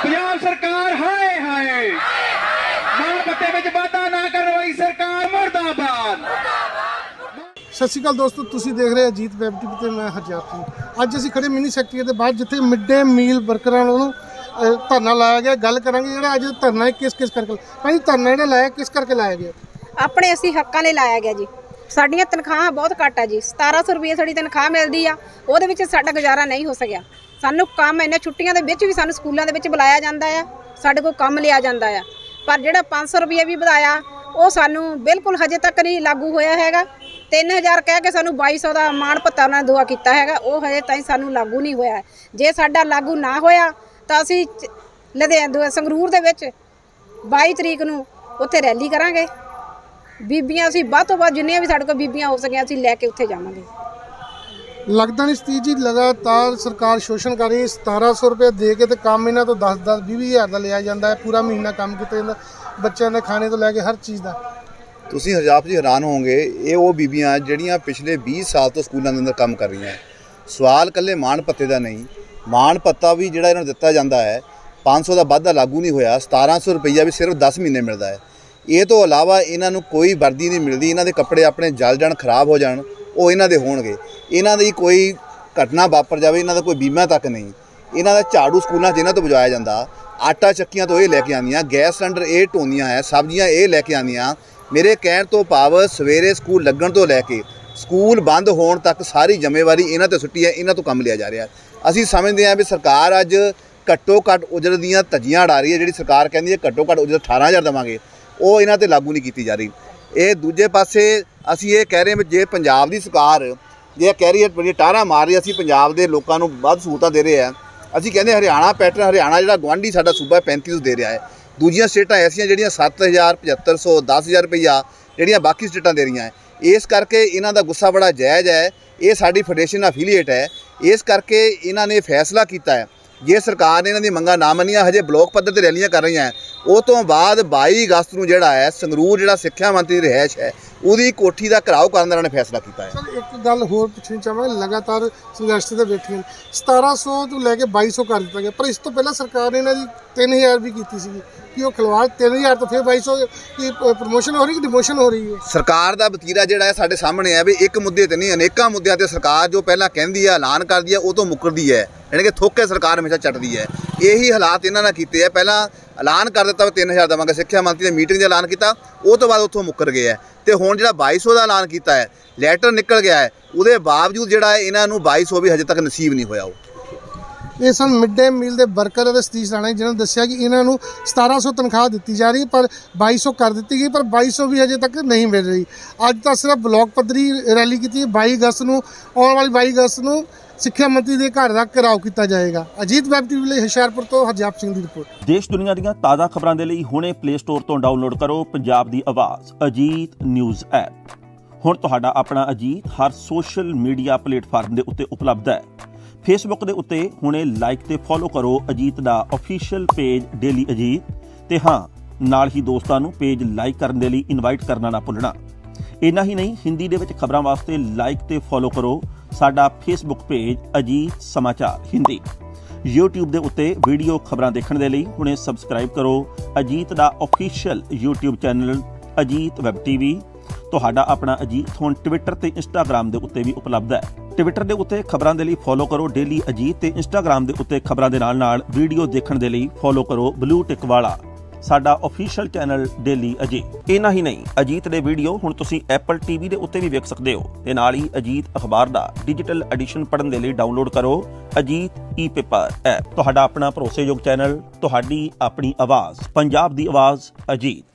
पंजाब सरकार हाय हाय माण पत्ते विच वाधा ना करन वाली सरकार मुर्दाबाद। सत श्री अकाल दोस्तों, तुसीं देख रहे अजीत वैब टीवी ते मैं हरजात सिंह। अज असीं खड़े मिनी सैक्रेटरीएट दे बाहर जिथे मिड डे मील वर्करां नूं धरना लाया गया। गल करांगे जिहड़ा अज धरना किस करके भाई धरना जिहड़ा लाया किस करके लाया गया? अपने असीं हक्कां लई लाया गया जी। साडियां तनखाहां बहुत घੱਟ आ जी। 1700 रुपये साडी तनखाह मिलदी आ, ਉਹਦੇ ਵਿੱਚ ਸਾਡਾ ਗੁਜ਼ਾਰਾ नहीं हो सकिया। ਸਾਨੂੰ ਕੰਮ ਇੰਨੇ ਛੁੱਟੀਆਂ ਦੇ ਵਿੱਚ ਵੀ ਸਾਨੂੰ ਸਕੂਲਾਂ ਦੇ ਵਿੱਚ ਬੁਲਾਇਆ ਜਾਂਦਾ ਆ, ਸਾਡੇ ਕੋਲ ਕੰਮ ਲਿਆ ਜਾਂਦਾ ਆ, ਪਰ ਜਿਹੜਾ 500 ਰੁਪਏ ਵੀ ਵਧਾਇਆ ਉਹ ਸਾਨੂੰ ਬਿਲਕੁਲ ਹਜੇ ਤੱਕ ਨਹੀਂ ਲਾਗੂ ਹੋਇਆ ਹੈਗਾ। 3000 ਕਹਿ ਕੇ ਸਾਨੂੰ 2200 ਦਾ ਮਾਣ ਭੱਤਾ ਉਹਨਾਂ ਨੇ ਦੁਆ ਕੀਤਾ ਹੈਗਾ, ਉਹ ਹਜੇ ਤਾਈਂ ਸਾਨੂੰ ਲਾਗੂ ਨਹੀਂ ਹੋਇਆ। ਜੇ ਸਾਡਾ ਲਾਗੂ ਨਾ ਹੋਇਆ ਤਾਂ ਅਸੀਂ ਲੁਧਿਆਣਾ ਸੰਗਰੂਰ ਦੇ ਵਿੱਚ 22 ਤਰੀਕ ਨੂੰ ਉੱਥੇ ਰੈਲੀ ਕਰਾਂਗੇ। ਬੀਬੀਆਂ ਅਸੀਂ ਵੱਧ ਤੋਂ ਵੱਧ ਜਿੰਨੀਆਂ ਵੀ ਸਾਡੇ ਕੋਲ ਬੀਬੀਆਂ ਹੋ ਸਕੀਆਂ ਅਸੀਂ ਲੈ ਕੇ ਉੱਥੇ ਜਾਵਾਂਗੇ। लगता नहीं सतीश जी लगातार सरकार शोषण कर रही है। 1700 रुपये दे के तो काम इन्हों तो 10-10 20,000 का लिया जाता है, पूरा महीना काम किया जाता, बच्चों ने खाने तो लैके हर चीज़ का। ਤੁਸੀਂ ਹਰਜਾਪ ਜੀ ਹੈਰਾਨ ਹੋਵੋਗੇ, ਇਹ ਉਹ ਬੀਬੀਆਂ ਜਿਹੜੀਆਂ ਪਿਛਲੇ 20 ਸਾਲ ਤੋਂ ਸਕੂਲਾਂ ਦੇ ਅੰਦਰ ਕੰਮ ਕਰ ਰਹੀਆਂ। ਸਵਾਲ ਇਕੱਲੇ ਮਾਣ ਭੱਤੇ ਦਾ ਨਹੀਂ, ਮਾਣ ਭੱਤਾ ਵੀ ਜਿਹੜਾ ਇਹਨਾਂ ਨੂੰ ਦਿੱਤਾ ਜਾਂਦਾ ਹੈ 500 ਦਾ ਵਾਧਾ ਲਾਗੂ ਨਹੀਂ ਹੋਇਆ। 1700 ਰੁਪਈਆ ਵੀ ਸਿਰਫ 10 ਮਹੀਨੇ ਮਿਲਦਾ ਹੈ। ਇਹ ਤੋਂ ਇਲਾਵਾ ਇਹਨਾਂ ਨੂੰ ਕੋਈ ਵਰਦੀ ਨਹੀਂ ਮਿਲਦੀ। ਇਹਨਾਂ ਦੇ ਕੱਪੜੇ ਆਪਣੇ ਜਲ ਜਾਣ, ਖਰਾਬ ਹੋ ਜਾਣ, ਉਹ ਇਹਨਾਂ ਦੇ ਹੋਣਗੇ। ਇਹਨਾਂ ਦੀ ਕੋਈ ਘਟਨਾ ਵਾਪਰ ਜਾਵੇ, ਇਹਨਾਂ ਦਾ ਕੋਈ ਬੀਮਾ ਤੱਕ ਨਹੀਂ। ਇਹਨਾਂ ਦਾ ਝਾੜੂ ਸਕੂਲਾਂ 'ਚ ਇਹਨਾਂ ਤੋਂ ਬੁਝਾਇਆ ਜਾਂਦਾ, ਆਟਾ ਚੱਕੀਆਂ ਤੋਂ ਇਹ ਲੈ ਕੇ ਆਉਂਦੀਆਂ, ਗੈਸ ਸਿਲੰਡਰ ਇਹ ਢੋਂਦੀਆਂ ਹੈ, ਸਬਜ਼ੀਆਂ ਇਹ ਲੈ ਕੇ ਆਉਂਦੀਆਂ। ਮੇਰੇ ਕਹਿਣ ਤੋਂ ਭਾਵ ਸਵੇਰੇ ਸਕੂਲ ਲੱਗਣ ਤੋਂ ਲੈ ਕੇ ਸਕੂਲ ਬੰਦ ਹੋਣ ਤੱਕ ਸਾਰੀ ਜ਼ਿੰਮੇਵਾਰੀ ਇਹਨਾਂ 'ਤੇ ਸੁੱਟੀ ਹੈ, ਇਹਨਾਂ ਤੋਂ ਕੰਮ ਲਿਆ ਜਾ ਰਿਹਾ। ਅਸੀਂ ਸਮਝਦੇ ਹਾਂ ਵੀ ਸਰਕਾਰ ਅੱਜ ਘੱਟੋ ਘੱਟ ਉਜਰਤ ਦੀਆਂ ਧੱਜੀਆਂ ਉਡਾ ਰਹੀ ਹੈ। ਜਿਹੜੀ ਸਰਕਾਰ ਕਹਿੰਦੀ ਹੈ ਘੱਟੋ ਘੱਟ ਉਜਰਤ 18,000 ਦੇਵਾਂਗੇ, ਉਹ ਇਹਨਾਂ 'ਤੇ ਲਾਗੂ ਨਹੀਂ ਕੀਤੀ ਜਾ ਰਹੀ। ਇਹ ਦੂਜੇ ਪਾਸੇ ਅਸੀਂ ਇਹ ਕਹਿ ਰਹੇ ਹਾਂ ਜੇ ਪੰਜਾਬ ਦੀ ਸਰਕਾਰ ਜੇ ਕਹਿ ਰਹੀ ਹੈ ਬੜੀ ਟਾਰਾਂ ਮਾਰ ਰਹੀ, ਅਸੀਂ ਪੰਜਾਬ ਦੇ ਲੋਕਾਂ ਨੂੰ ਵੱਧ ਸਹੂਲਤਾਂ ਦੇ ਰਹੇ ਹਾਂ। ਅਸੀਂ ਕਹਿੰਦੇ ਹਰਿਆਣਾ ਪੈਟਰਨ, ਹਰਿਆਣਾ ਜਿਹੜਾ ਗੁਆਂਢੀ ਸਾਡਾ ਸੂਬਾ 3500 ਦੇ ਰਿਹਾ ਹੈ। ਦੂਜੀਆਂ ਸਟੇਟਾਂ ਐਸੀਆਂ ਜਿਹੜੀਆਂ 7000 7500 10000 ਰੁਪਈਆ ਜਿਹੜੀਆਂ ਬਾਕੀ ਸਟੇਟਾਂ ਦੇ ਰਹੀਆਂ ਹੈ। ਇਸ ਕਰਕੇ ਇਹਨਾਂ ਦਾ ਗੁੱਸਾ ਬੜਾ ਜਾਇਜ਼ ਹੈ। ਇਹ ਸਾਡੀ ਫੈਡਰੇਸ਼ਨ ਐਫੀਲੀਏਟ ਹੈ, ਇਸ ਕਰਕੇ ਇਹਨਾਂ ਨੇ ਫੈਸਲਾ ਕੀਤਾ ਹੈ ਜੇ ਸਰਕਾਰ ਨੇ ਇਹਨਾਂ ਦੀ ਮੰਗਾਂ ਨਾ ਮੰਨੀਆਂ, ਹਜੇ ਬਲਾਕ ਪੱਧਰ 'ਤੇ ਰੈਲੀਆਂ ਕਰ ਰਹੀਆਂ। ਉਹ ਤੋਂ ਬਾਅਦ 22 ਅਗਸਤ ਨੂੰ ਜਿਹੜਾ ਹੈ ਸੰਗਰੂਰ ਜਿਹੜਾ ਸਿੱਖਿਆ ਮੰਤਰੀ ਦੀ ਰਿਹਾਇਸ਼ ਹੈ ਉਹਦੀ ਕੋਠੀ ਦਾ ਘਿਰਾਓ ਕਰਨ ਦਾ ਇਹਨਾਂ ਨੇ ਫੈਸਲਾ ਕੀਤਾ ਹੈ। ਸਰ ਇੱਕ ਗੱਲ ਹੋਰ ਪੁੱਛਣੀ ਚਾਹਾਂਗਾ, ਲਗਾਤਾਰ ਸੰਘਰਸ਼ ਤੇ ਬੈਠੀਆਂ 1700 ਤੋਂ ਲੈ ਕੇ 2200 ਕਰ ਦਿੱਤਾ ਗਿਆ, ਪਰ ਇਸ ਤੋਂ ਪਹਿਲਾਂ ਸਰਕਾਰ ਨੇ ਇਹਨਾਂ ਦੀ 3000 ਵੀ ਕੀਤੀ ਸੀ ਕਿ ਉਹ ਖਿਲਵਾੜ 3000 ਤੋਂ ਫਿਰ 2200 की प्रमोशन हो रही कि डिमोशन हो रही है? सरकार ਦਾ ਵਤੀਰਾ ਜਿਹੜਾ ਹੈ ਸਾਡੇ ਸਾਹਮਣੇ ਹੈ ਵੀ ਇੱਕ ਮੁੱਦੇ ਤੇ ਨਹੀਂ ਅਨੇਕਾਂ ਮੁੱਦਿਆਂ ਤੇ ਸਰਕਾਰ ਜੋ ਪਹਿਲਾਂ ਕਹਿੰਦੀ ਹੈ ਐਲਾਨ ਕਰਦੀ ਹੈ ਉਹ ਤੋਂ ਮੁੱਕਰਦੀ ਹੈ, ਯਾਨੀ ਕਿ ਥੋਕੇ ਸਰਕਾਰ ਹਮੇਸ਼ਾ ਚੱਟਦੀ ਹੈ। ਇਹੀ ਹਾਲਾਤ ਇਹਨਾਂ ਨਾਲ ਕੀਤੇ ਆ। ਪਹਿਲਾਂ ਐਲਾਨ ਕਰ ਦਿੱਤਾ 3000 ਦੇਵਾਂਗੇ, ਸਿੱਖਿਆ ਮੰਤਰੀ ਨੇ ਮੀਟਿੰਗ 'ਚ ਐਲਾਨ ਕੀਤਾ, ਉਹ ਤੋਂ ਬਾਅਦ ਉੱਥੋਂ ਮੁੱਕਰ ਗਏ ਹੈ। ਤੇ ਹੁਣ ਜਿਹੜਾ 2200 ਦਾ ਐਲਾਨ ਕੀਤਾ ਹੈ, ਲੈਟਰ ਨਿਕਲ ਗਿਆ ਹੈ, ਉਹਦੇ ਬਾਵਜੂਦ ਜਿਹੜਾ ਇਹਨਾਂ ਨੂੰ 2200 ਵੀ ਹਜੇ ਤੱਕ ਨਸੀਬ ਨਹੀਂ ਹੋਇਆ। ਇਹ ਸਨ ਮਿਡ ਡੇ ਮੀਲ ਦੇ ਵਰਕਰ ਅਤੇ ਸਤੀਸ਼ ਰਾਣਾ ਜਿਨ੍ਹਾਂ ਨੇ ਦੱਸਿਆ ਕਿ ਇਹਨਾਂ ਨੂੰ 1700 ਤਨਖਾਹ ਦਿੱਤੀ ਜਾ ਰਹੀ, ਪਰ 2200 ਕਰ ਦਿੱਤੀ ਗਈ, ਪਰ 2200 ਵੀ ਹਜੇ ਤੱਕ ਨਹੀਂ ਮਿਲ ਰਹੀ। ਅੱਜ ਤਾਂ ਸਿਰਫ ਬਲਾਕ ਪੱਧਰੀ ਰੈਲੀ ਕੀਤੀ। 22 ਅਗਸਤ ਨੂੰ ਆਉਣ ਵਾਲੀ 22 ਅਗਸਤ ਨੂੰ ਸਿੱਖਿਆ ਮੰਤਰੀ ਦੇ ਘਰ ਦਾ ਘਿਰਾਓ ਕੀਤਾ ਜਾਏਗਾ। ਅਜੀਤ ਵੈਬ ਟੀਵੀ ਲਈ ਹੁਸ਼ਿਆਰਪੁਰ ਤੋਂ ਹਰਜਾਪ ਸਿੰਘ ਦੀ ਰਿਪੋਰਟ। ਦੇਸ਼ ਦੁਨੀਆ ਦੀਆਂ ਤਾਜ਼ਾ ਖਬਰਾਂ ਦੇ ਲਈ ਹੁਣੇ ਪਲੇ ਸਟੋਰ ਤੋਂ ਡਾਊਨਲੋਡ ਕਰੋ ਪੰਜਾਬ ਦੀ ਆਵਾਜ਼ ਅਜੀਤ ਨਿਊਜ਼ ਐਪ। ਹੁਣ ਤੁਹਾਡਾ ਆਪਣਾ ਅਜੀਤ ਹਰ ਸੋਸ਼ਲ ਮੀਡੀਆ ਪਲੇਟਫਾਰਮ ਦੇ ਉੱਤੇ ਉਪਲਬਧ ਹੈ। ਫੇਸਬੁੱਕ ਦੇ ਉੱਤੇ ਹੁਣੇ ਲਾਈਕ ਤੇ ਫੋਲੋ ਕਰੋ ਅਜੀਤ ਦਾ ਅਫੀਸ਼ੀਅਲ ਪੇਜ ਡੇਲੀ ਅਜੀਤ, ਤੇ ਹਾਂ ਨਾਲ ਹੀ ਦੋਸਤਾਂ ਨੂੰ ਪੇਜ ਲਾਈਕ ਕਰਨ ਦੇ ਲਈ ਇਨਵਾਈਟ ਕਰਨਾ ਨਾ ਭੁੱਲਣਾ। ਇੰਨਾ ਹੀ ਨਹੀਂ, ਹਿੰਦੀ ਦੇ ਵਿੱਚ ਖਬਰਾਂ ਵਾਸਤੇ ਲਾਈਕ ਤੇ ਫੋਲੋ ਕਰੋ ਸਾਡਾ ਫੇਸਬੁੱਕ ਪੇਜ ਅਜੀਤ ਸਮਾਚਾਰ ਹਿੰਦੀ। YouTube ਦੇ ਉੱਤੇ ਵੀਡੀਓ ਖਬਰਾਂ ਦੇਖਣ ਦੇ ਲਈ ਹੁਣੇ ਸਬਸਕ੍ਰਾਈਬ ਕਰੋ ਅਜੀਤ ਦਾ official YouTube channel Ajit web TV. ਤੁਹਾਡਾ ਆਪਣਾ ਅਜੀਤ ਹੁਣ ਟਵਿੱਟਰ ਤੇ ਇੰਸਟਾਗ੍ਰਾਮ ਦੇ ਉੱਤੇ ਵੀ ਉਪਲਬਧ ਹੈ। ਟਵਿੱਟਰ ਦੇ ਉੱਤੇ ਖਬਰਾਂ ਦੇ ਲਈ ਫੋਲੋ ਕਰੋ ਡੇਲੀ ਅਜੀਤ, ਤੇ ਇੰਸਟਾਗ੍ਰਾਮ ਦੇ ਉੱਤੇ ਖਬਰਾਂ ਦੇ ਨਾਲ ਵੀਡੀਓ ਦੇਖਣ ਦੇ ਲਈ ਫੋਲੋ ਕਰੋ ਬਲੂ ਟਿਕ ਵਾਲਾ ਸਾਡਾ ਅਫੀਸ਼ੀਅਲ ਚੈਨਲ ਡੇਲੀ ਅਜੀਤ। ਇੰਨਾ ਹੀ ਨਹੀਂ, ਅਜੀਤ ਦੇ ਵੀਡੀਓ ਹੁਣ ਤੁਸੀਂ ਐਪਲ TV ਦੇ ਉੱਤੇ ਵੀ ਵੇਖ ਸਕਦੇ ਹੋ, ਤੇ ਨਾਲ ਹੀ ਅਜੀਤ ਅਖਬਾਰ ਦਾ ਡਿਜੀਟਲ ਐਡੀਸ਼ਨ ਪੜ੍ਹਨ ਦੇ ਲਈ ਡਾਊਨਲੋਡ ਕਰੋ ਅਜੀਤ ਈ-ਪੇਪਰ ਐਪ। ਤੁਹਾਡਾ ਆਪਣਾ ਭਰੋਸੇਯੋਗ ਚੈਨਲ, ਤੁਹਾਡੀ ਆਪਣੀ ਆਵਾਜ਼, ਪੰਜਾਬ ਦੀ ਆਵਾਜ਼ ਅਜੀਤ।